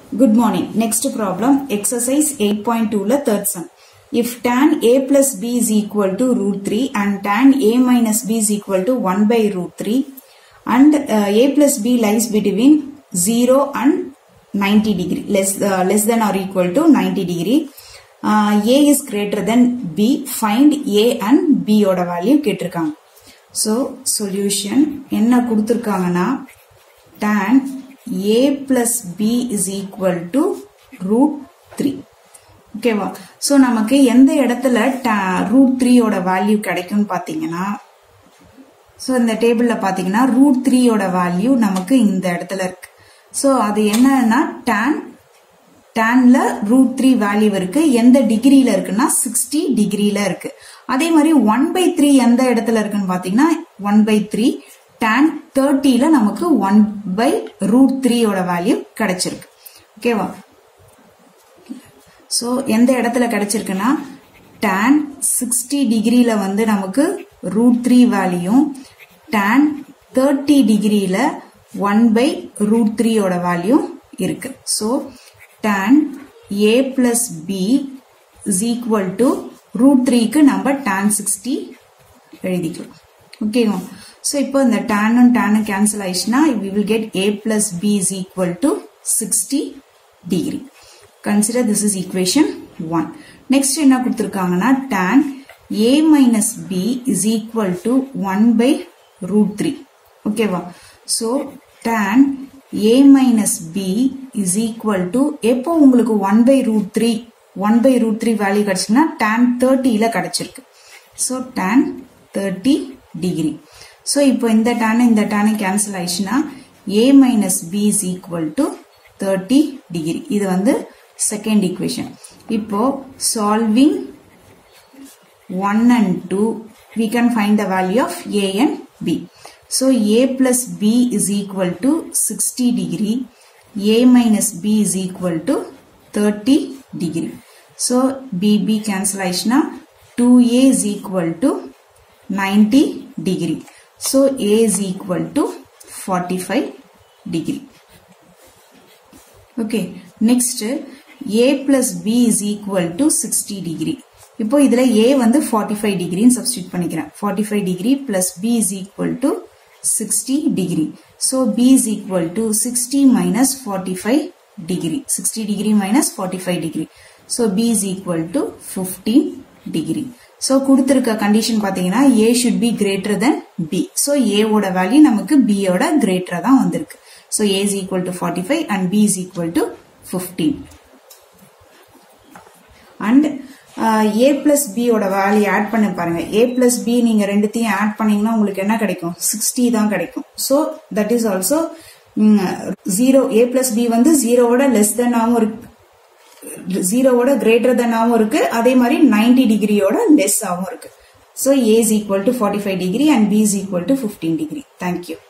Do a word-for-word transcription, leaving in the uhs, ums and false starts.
Good morning. Next problem, exercise eight point two la third sum. If tan a plus b is equal to root three and tan a minus b is equal to one by root three and uh, a plus b lies between zero and ninety degree, less, uh, less than or equal to ninety degree, uh, a is greater than b, find a and b oda value கேட்டிருக்காங்க. So, solution என்ன கொடுத்திருக்காங்கன்னா tan a plus b is equal to root three. ஓகேவா? So நமக்கு எந்த இடத்துல root three ஓட value கிடைக்கும்னு பாத்தீங்கன்னா, சோ இந்த டேபிள்ல பாத்தீங்கன்னா root three ஓட வேல்யூ நமக்கு இந்த இடத்துல இருக்கு. சோ அது என்னன்னா tan tanல root three வேல்யூ இருக்கு. எந்த டிகிரில இருக்குன்னா sixty டிகிரில இருக்கு. அதே மாதிரி one by three எந்த இடத்துல இருக்குன்னு பாத்தீங்கன்னா one by three tan thirty ல நமக்கு one by root three ஓட வேல்யூ கிடைச்சிருக்கு. ஓகேவா? சோ எந்த இடத்துல கிடைச்சிருக்குன்னா tan sixty டிகிரில வந்து நமக்கு root three value, tan thirty டிகிரில one by root three ஓட வேல்யூ இருக்கு. So tan a plus b is equal to root three க்கு நம்ம tan sixty எழுதிக்கலாம். ஓகேவா? So, இப்போ இந்த tan and tan cancel ஆயிடுச்சுனா, we will get a plus b is equal to sixty degree. Consider this is equation one. Next என்ன கொடுத்திருக்காங்கன்னா tan a minus b is equal to one by root three. ஓகேவா? So, tan a minus b is equal to, எப்போ உங்களுக்கு one by root three, one by root three value கிடைச்சுன்னா tan thirty ல கிடைச்சிருக்கு. So, tan thirty degree. So, இப்போ இந்த tan இந்த tan cancel ஆயிடுச்சுனா a minus b is equal to thirty degree. இது வந்து second equation. இப்போ solving one and two, we can find the value of a and b. So, a plus b is equal to sixty degree. A minus b is equal to thirty degree. So, b, b cancel ஆயிடுச்சுனா two a is equal to ninety degree. So, a is equal to forty-five degree. Okay. Next, a plus b is equal to sixty degree. இப்போ இதுல a வந்து forty-five degree substitute பண்ணிக்கிறேன். forty-five degree plus b is equal to sixty degree. So, b is equal to sixty minus forty-five degree. sixty degree minus forty-five degree. So, b is equal to fifteen degree. So, கொடுத்திருக்க condition பாத்தீங்கன்னா a should be greater than b. So, a ஓட value நமக்கு b ஓட greater தான் வந்திருக்கு. So, a is equal to forty-five and b is equal to fifteen. And uh, a plus b ஓட value add பண்ண பாருங்க. a plus b நீங்க ரெண்டுத்தையும் add பண்ணீங்கன்னா உங்களுக்கு என்ன கிடைக்கும்? sixty தான் கிடைக்கும். So, that is also um, zero. a plus b வந்து zero ஓட less than ஆவும் இருக்கு. zero ஓட greater than ஆவும் இருக்கு. அதே மாதிரி ninety degree ஓட less ஆவும் இருக்கு. So, a is equal to forty-five degree and b is equal to fifteen degree. Thank you.